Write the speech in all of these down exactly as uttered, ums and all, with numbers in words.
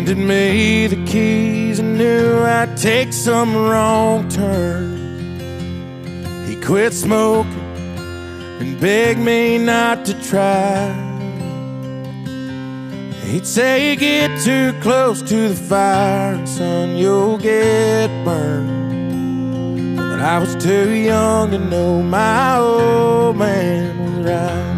handed me the keys and knew I'd take some wrong turn. He quit smoking and begged me not to try. He'd say, get too close to the fire and son, you'll get burned. But I was too young to know my old man was right.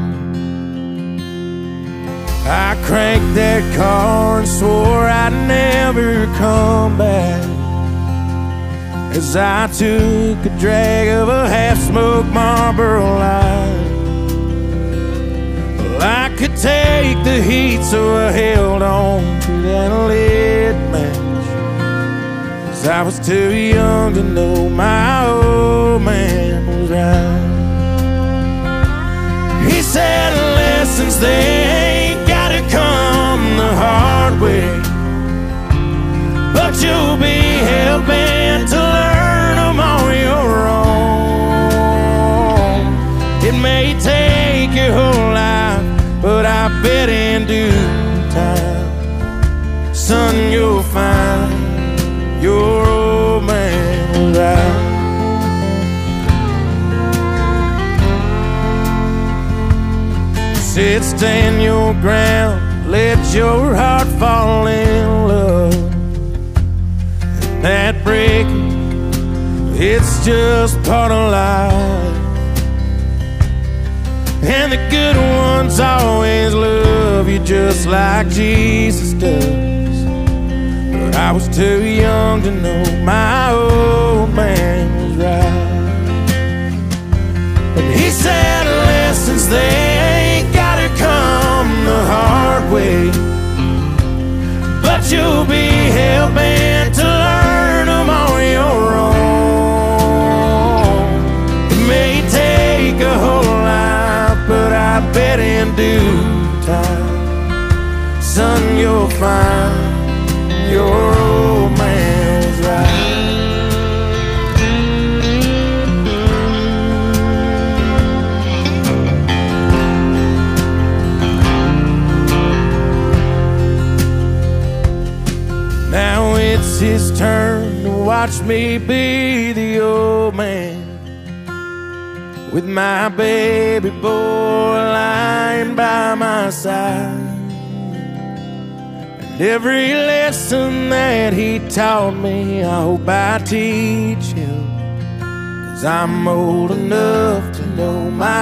I cranked that car and swore I'd never come back, as I took a drag of a half-smoked Marlboro Light. Well, I could take the heat, so I held on to that lit match, as I was too young to know my old man was right. He said, lessons they ain't gotta come the hard way, but you'll be hell-bent to learn them on your own. It may take your whole life, but I bet in due time, son, you'll find your old man was right. Said, stand your ground, let your heart fall in love. And that breaking, it's just part of life. And the good ones always love you just like Jesus does. But I was too young to know my old man was right. And he said, lessons they ain't gotta come the hard way, but you'll be hell-bent to learn them on your own. It may take a whole life, but I bet in due time, son, you'll find your old man was right. Now it's his turn to watch me be the old man, with my baby boy lying by my side. And every lesson that he taught me, I hope I teach him, 'cause I'm old enough to know my